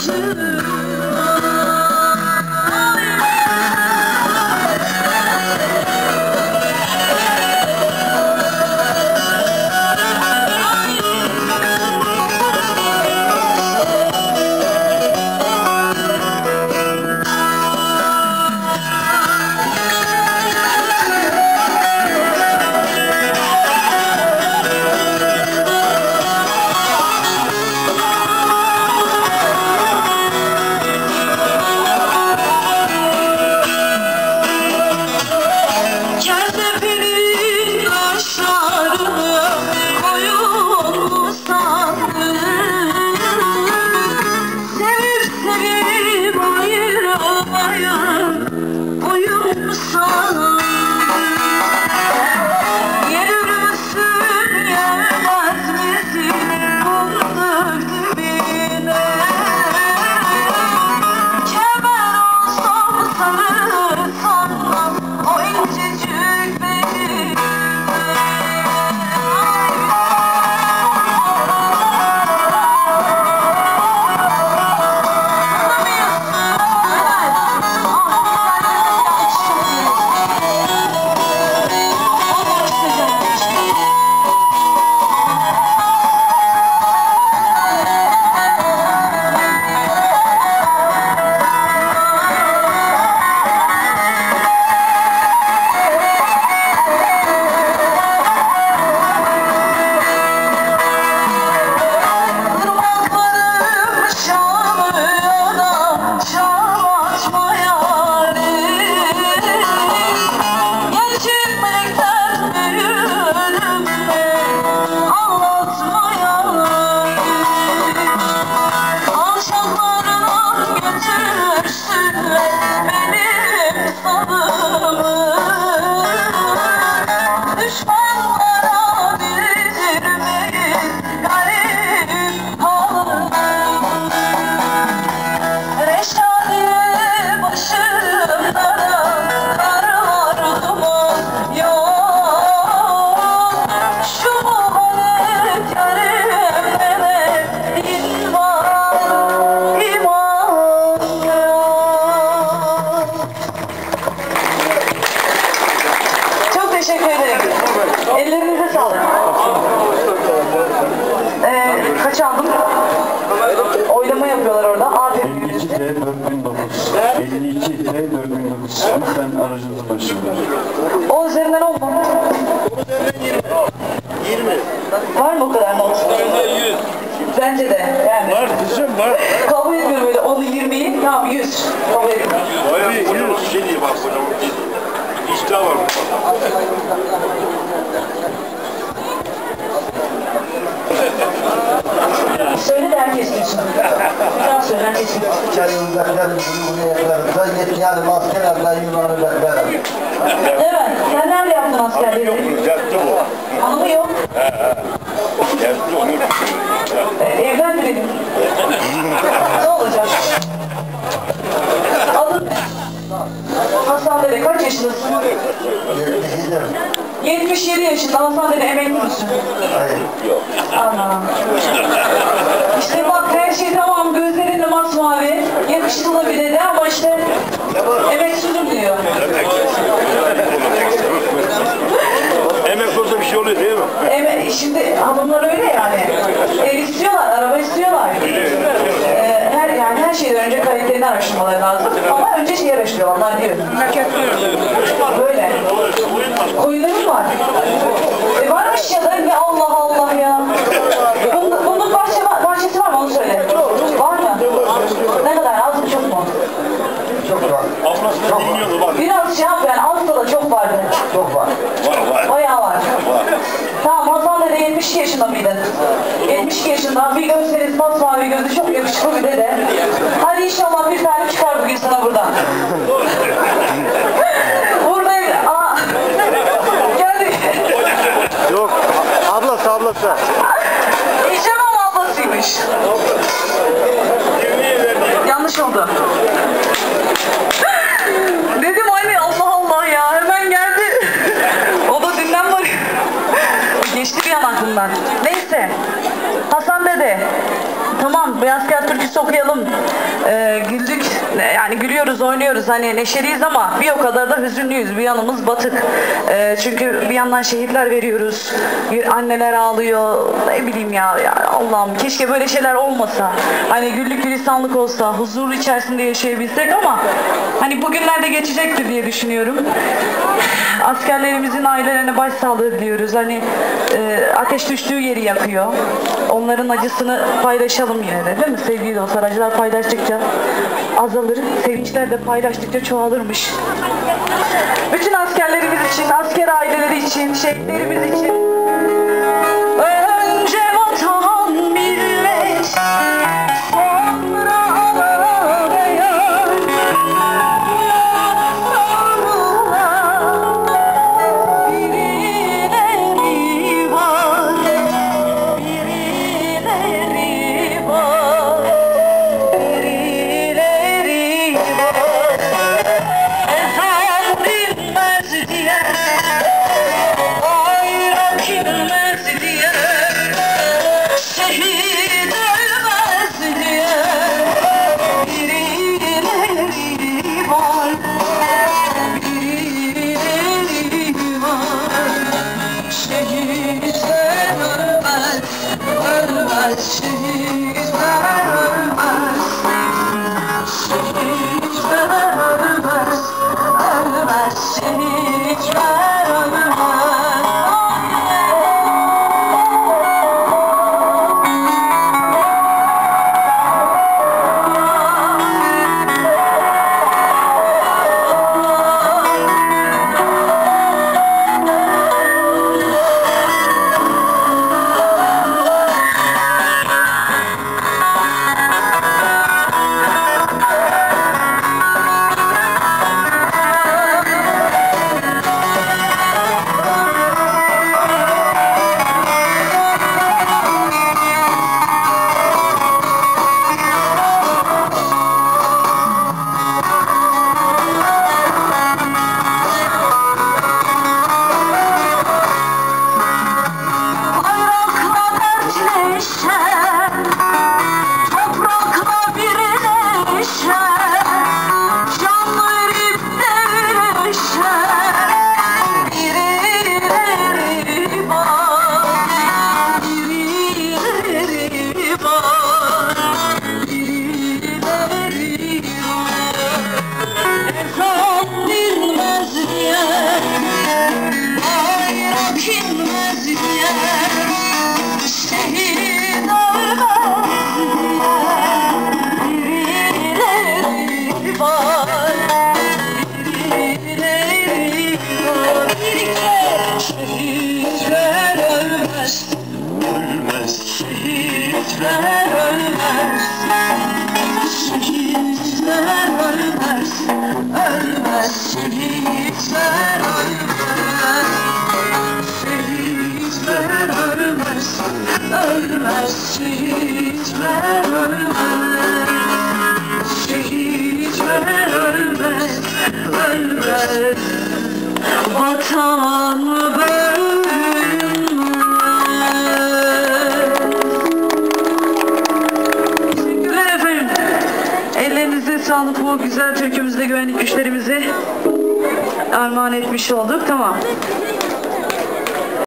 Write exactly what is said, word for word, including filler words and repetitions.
Ellerinize sağlık. Ee, kaç aldım? Oylama yapıyorlar orada. Aferin. elli iki T dört bin dokuz. elli iki T dört bin dokuz. Lütfen aracınızı başlayın. O üzerinden on mu? yirmi. Var mı o kadar not? yüz. Bence de yani. Var kızım var. Kabul etmiyorum öyle onu yirmiyi. Tamam yüz. Kabul etmiyorum. Bayağı yüz. Şey diye bak hocam. İştah var. Söyle de herkes bilsin. Bir daha söyle herkes bilsin. Çayımızdakiler bunu buraya yapar. Yani maskelerle Yunan'ı bekler. Evet. Sen nerede yaptın askerliği? Yaptı bu. Hanımı yok. Yaptı onu. E, evden benim. Ne olacak? Adın ne? Hasan dede kaç yaşındasın? yetmiş yedi yaşında. Hasan dede emekli misin? Hayır. Yok. Ana. İşte bak her şey tamam, gözlerin de masmavi, yakışıklı bir dede ama işte emeksizim diyor. Emek olsa bir şey oluyor değil mi? Eme, şimdi hanımlar öyle yani. Ev istiyorlar, araba istiyorlar. Ee, her yani her şeyden önce kalitelerini araştırmaları lazım. Ama önce şey araştırıyorlar, onlar diyor. Böyle. Koyunlarım var. E varmış ya da ya Allah Allah ya. Bunun, bunun bahçe var, bahçesi var mı onu söyle. Var mı? Ne kadar az mı çok mu? Çok var. Ablasını dinliyordu bak. Biraz şey yap yani az da çok vardı. Çok var. Var var. Bayağı var. Var. Tamam Hasan dede yetmiş iki yaşında mıydın? yetmiş iki yaşında bir gösteriniz masmavi gözü çok yakışıklı bir dede. Hadi inşallah bir tane çıkar bugün sana buradan. Buradayım. Aa. Geldik. Yok. Ablası ablası. İcem ama ablasıymış. Yanlış oldu. Dedim anne Allah Allah ya hemen geldi. O da dünden bak. Geçti bir an aklımdan. Neyse. Hasan dede. Tamam. tamam bir asker türküsü okuyalım. Ee, güldük yani gülüyoruz oynuyoruz hani neşeliyiz ama bir o kadar da hüzünlüyüz. Bir yanımız batık. Ee, çünkü bir yandan şehitler veriyoruz. Anneler ağlıyor. Ne bileyim ya, ya Allah'ım keşke böyle şeyler olmasa. Hani güllük gülistanlık olsa, huzur içerisinde yaşayabilsek ama hani bugünlerde geçecektir diye düşünüyorum. Askerlerimizin ailelerine başsağlığı diliyoruz. Hani e, ateş düştüğü yeri yakıyor. Onların acısını paylaşalım yine de, değil mi sevgili dostlar? Acılar paylaştıkça azalır, sevinçler de paylaştıkça çoğalırmış. Bütün askerlerimiz için, asker aileleri için, şehitlerimiz için önce vatan millet, sonra ana beyan. Birileri var, birileri var, birileri var. Ezan dinmez diye, bayrak inmez diye, şehit ölmez diye. Birileri var, birileri var. Şehitler ölmez, ölmez. Şehitler ölmez, şehitler ölmez, ölmez. Şehitler ölmez, şehitler ölmez, şehitler ölmez, ölmez. Vatan bölünmez. Teşekkürler efendim. Ellerinize sağlık, bu güzel türkümüzde güvenlik güçlerimize armağan etmiş olduk. Tamam.